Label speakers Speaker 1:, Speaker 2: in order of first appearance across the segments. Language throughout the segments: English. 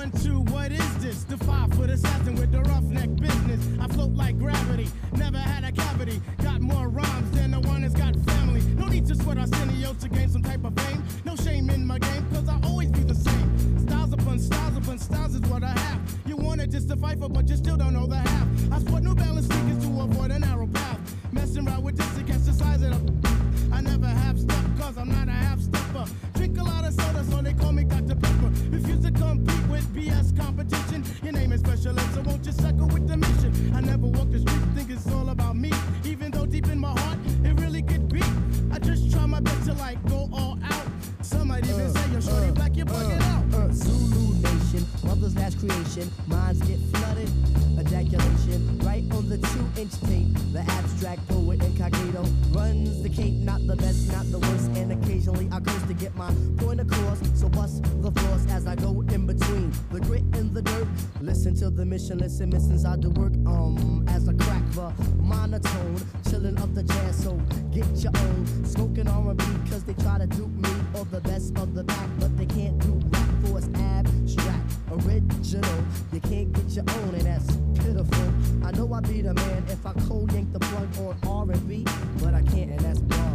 Speaker 1: 1, 2, what is this? The 5-foot assassin with the roughneck business. I float like gravity, never had a cavity. Got more rhymes than the one that's got family. No need to sweat Arsenio to gain some type of fame. No shame in my game, cause I always be the same. Styles upon styles is what I have. You wanted just to fight for, but you still don't know the half. I sport New Balance sneakers to avoid a narrow path. Messing around with this to catch the size of the... I never have stuff, cause I'm not a half-stepper. Drink a lot of soda, so they call me Dr. Pepper. Refuse to compete with BS competition. Your name is specialist, so won't you suckle with the mission? I never walk the street, think it's all about me. Even though deep in my heart, it really could be. I just try my best to like go all out. Some might even say you're shorty black, you're bugging out.
Speaker 2: Zulu Nation, mother's last creation. Minds get flooded, ejaculation. Right on the 2-inch tape. The abstract poet incognito runs the cape, not the best, not the worst. And occasionally I curse to get my point across. So bust the floors as I go in between the grit and the dirt. Listen to the mission, listen, missions I do work. As I crack the monotone, chilling up the jazz, so get your own. Smoking R&B, cause they try to dupe me or the best of the pack, but they can't do rap for it's abstract, original. You can't get your own, and that's pitiful. I know I be the man if I cold yank the plug on R&B, but I can't, and that's wrong.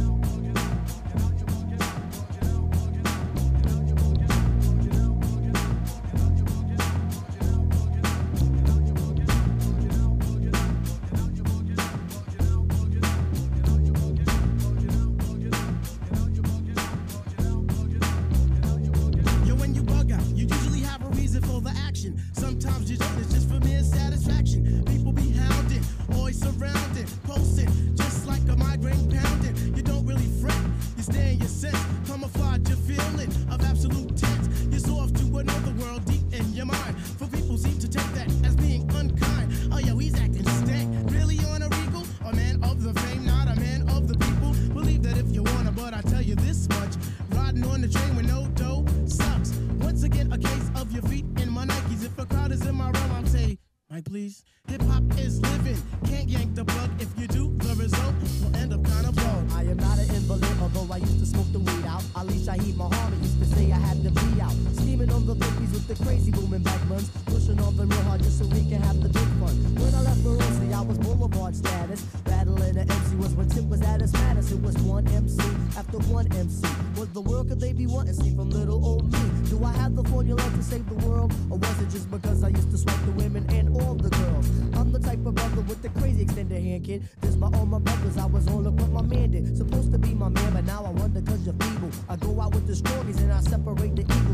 Speaker 1: Sometimes you don't, it's just for mere satisfaction. People be hounding, always surrounding, posting, just like a migraine pounding. You don't really fret, you stay in your sense, camouflage your feeling of absolute tense. You're so off to another world deep in your mind. For people seem to take that as being unkind. Oh yo, he's acting stank, really on a regal? A man of the fame, not a man of the people. Believe that if you wanna, but I tell you this much, riding on the train with no dough sucks. Once again, a case of your feet in my Nikes. If a crowd is in my realm, I'm say, Mike, please. Hip-hop is living, can't yank the plug. If you do, the result will end up kind of low.
Speaker 2: I am not an invalid, although I used to smoke the weed out. At least I heat my heart, used to say I had to be out. Scheming on the bookies with the crazy booming back buns. Pushing on the real hard just so we can have the big fun. When I left Morosely, I was boulevard status. Battling the MC was when Tip was at his maddest. It was one MC after one MC. What the world could they be wanting? See from little old me. Do I have the formula to save the world? Or was it just because I used to swipe the women and all the girls? I'm the type of brother with the crazy extended hand, kid. This by all my brothers, I was all up what my man did. Supposed to be my man, but now I wonder cause you're feeble. I go out with the strawberries and I separate the evil.